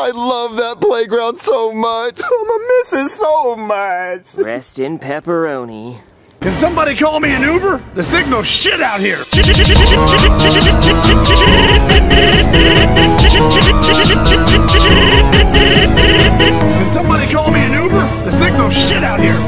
I love that playground so much. I'ma miss it so much. Rest in pepperoni. Can somebody call me an Uber? The signal's shit out here. Can somebody call me an Uber? The signal's shit out here.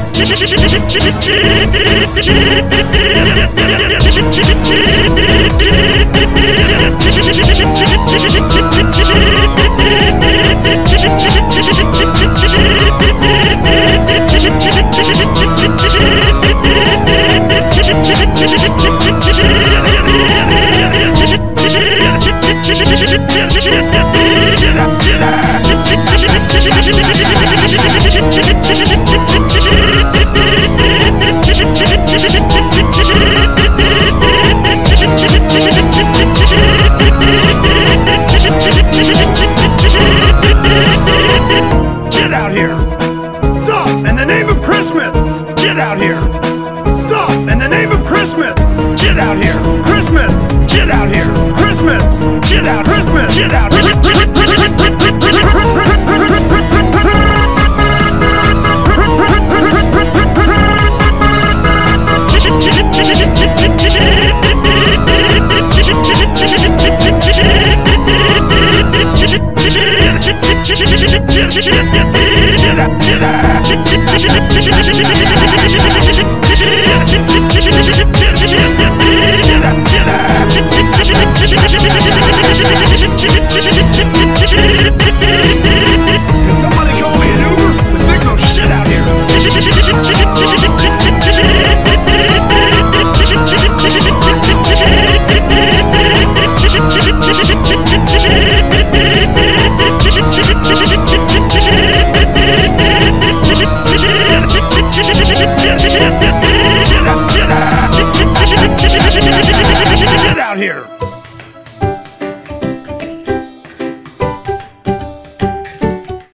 Get out here! Stop! In the name of Christmas! Get out here! Stop! In the name of Christmas! Get out here! Christmas! Get out here! Christmas! Get out! Christmas! Get out! Get out here!